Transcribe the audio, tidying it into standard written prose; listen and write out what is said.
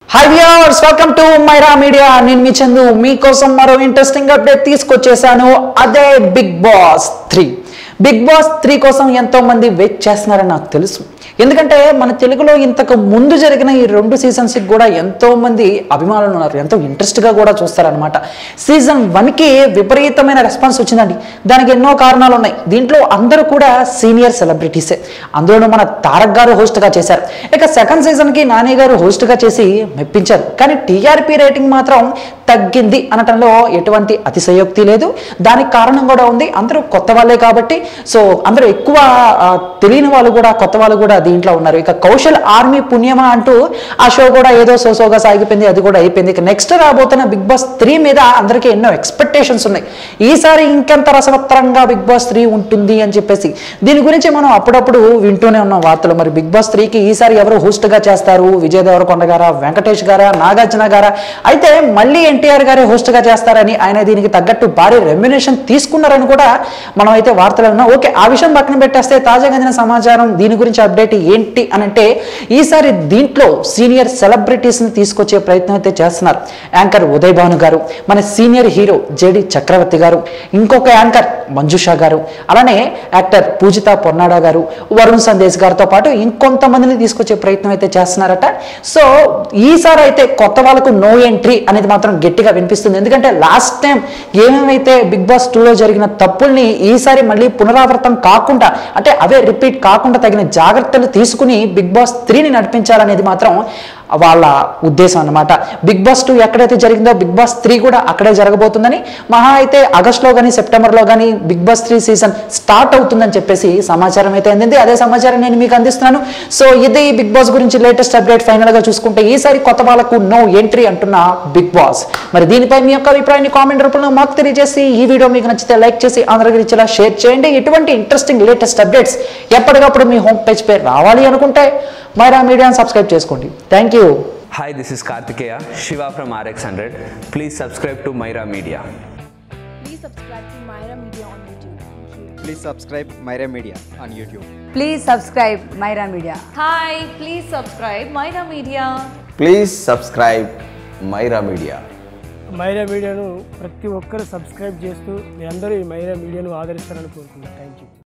Hi viewers, welcome to Myra media. నేను మీ చందు మీకోసం మరో ఇంట్రెస్టింగ్ అప్డేట్ తీసుకొచ్చేసాను. అదే బిగ్ బాస్ 3 కోసం ఎంతో మంది వెయిట్ చేస్తున్నారని నాకు తెలుసు. ఎందుకంటే మన తెలుగులో ఇంతకు ముందు జరిగిన ఈ 2 సీజన్స్కి కూడా ఎంతో మంది అభిమానులు ఉన్నారు, ఎంతో ఇంట్రెస్ట్గా కూడా చూస్తారనమాట. సీజన్ 1కి విపరీతమైన రెస్పాన్స్ వచ్చిందండి. దానికి ఎన్నో కారణాలు ఉన్నాయి. దీంట్లో అందరూ కూడా సీనియర్ సెలబ్రిటీసే. అందులోనూ మన తారక్ గారు హోస్ట్గా చేశారు. ఇక సెకండ్ సీజన్కి నాని గారు హోస్ట్గా చేసి మెప్పించారు. కానీ టీఆర్పీ రేటింగ్ మాత్రం తగ్గింది అనటంలో ఎటువంటి అతిశయోక్తి లేదు. దానికి కారణం కూడా ఉంది. అందరూ కొత్త వాళ్ళే కాబట్టి, సో అందరూ ఎక్కువ తెలియని వాళ్ళు కూడా, కొత్త వాళ్ళు కూడా దీంట్లో ఉన్నారు. ఇక కౌశల్ ఆర్మీ పుణ్యమా అంటూ ఆ షో కూడా ఏదో సోసోగా సాగిపోయింది, అది కూడా అయిపోయింది. ఇక నెక్స్ట్ రాబోతున్న బిగ్ బాస్ 3 మీద అందరికీ ఎన్నో ఎక్స్పెక్టేషన్స్ ఉన్నాయి. ఈసారి ఇంకెంత రసవత్తరంగా బిగ్ బాస్ 3 ఉంటుంది అని చెప్పేసి దీని గురించి మనం అప్పుడప్పుడు వింటూనే ఉన్నాం వార్తలు. మరి బిగ్ బాస్ 3కి ఈసారి ఎవరు హోస్ట్గా చేస్తారు? విజయ్ దేవరకొండ గారా, వెంకటేష్ గారా, నాగార్జున గారా? అయితే మళ్ళీ ఎన్టీఆర్ గారే హోస్ట్గా చేస్తారని, ఆయన దీనికి తగ్గట్టు భారీ రెమ్యునేషన్ తీసుకున్నారని కూడా మనం అయితే వార్తలు విన్నాం. ఓకే, ఆ విషయం పక్కన పెట్టేస్తే తాజాగా అందిన సమాచారం దీని గురించి అప్డేట్ ఏంటి అని అంటే, ఈసారి దీంట్లో సీనియర్ సెలబ్రిటీస్ని తీసుకొచ్చే ప్రయత్నం అయితే చేస్తున్నారు. యాంకర్ ఉదయ్ భాను గారు, మన సీనియర్ హీరో జేడి చక్రవర్తి గారు, ఇంకొక యాంకర్ మంజుషా గారు, అలానే యాక్టర్ పూజిత పొన్నాడా గారు, వరుణ్ సందేశ్ గారితో పాటు ఇంకొంతమందిని తీసుకొచ్చే ప్రయత్నం అయితే చేస్తున్నారట. సో ఈసారి అయితే కొత్త వాళ్ళకు నో ఎంట్రీ అనేది మాత్రం గట్టిగా వినిపిస్తుంది. ఎందుకంటే లాస్ట్ టైం ఏమేమైతే బిగ్ బాస్ 2లో జరిగిన తప్పుల్ని ఈసారి మళ్ళీ పునరావృతం కాకుండా, అంటే అవే రిపీట్ కాకుండా తగిన జాగ్రత్తలు తీసుకుని బిగ్ బాస్ 3ని నడిపించాలనేది మాత్రం వాళ్ళ ఉద్దేశం అన్నమాట. బిగ్ బాస్ 2 ఎక్కడైతే జరిగిందో బిగ్ బాస్ 3 కూడా అక్కడే జరగబోతుందని, మహా అయితే ఆగస్టులో కానీ సెప్టెంబర్లో కానీ బిగ్ బాస్ 3 సీజన్ స్టార్ట్ అవుతుందని చెప్పేసి సమాచారం అయితే అందింది. అదే సమాచారం నేను మీకు అందిస్తున్నాను. సో ఇది బిగ్ బాస్ గురించి లేటెస్ట్ అప్డేట్. ఫైనల్గా చూసుకుంటే ఈసారి కొత్త వాళ్ళకు నో ఎంట్రీ అంటున్న బిగ్ బాస్. మరి దీనిపై మీ యొక్క అభిప్రాయాన్ని కామెంట్ రూపంలో మాకు తెలియజేసి, ఈ వీడియో మీకు నచ్చితే లైక్ చేసి అందరికీ ఇచ్చేలా షేర్ చేయండి. ఇటువంటి ఇంట్రెస్టింగ్ లేటెస్ట్ అప్డేట్స్ ఎప్పటికప్పుడు మీ హోమ్ పేజ్ పై రావాలి అనుకుంటే మైరా మీడియాని సబ్స్క్రైబ్ చేసుకోండి. Thank you. Hi, this is Kartikeya, Shiva from RX100. Please subscribe to Myra Media. Please subscribe to Myra Media on YouTube. Please subscribe Myra Media on YouTube. Please subscribe Myra Media. Hi, please subscribe Myra Media. Please subscribe Myra media. Myra మీడియాను ప్రతి ఒక్కరు subscribe చేస్తూ మీ అందరూ ఈ మైరా మీడియాను ఆదరిస్తారని కోరుకుంటున్నాను. Thank you.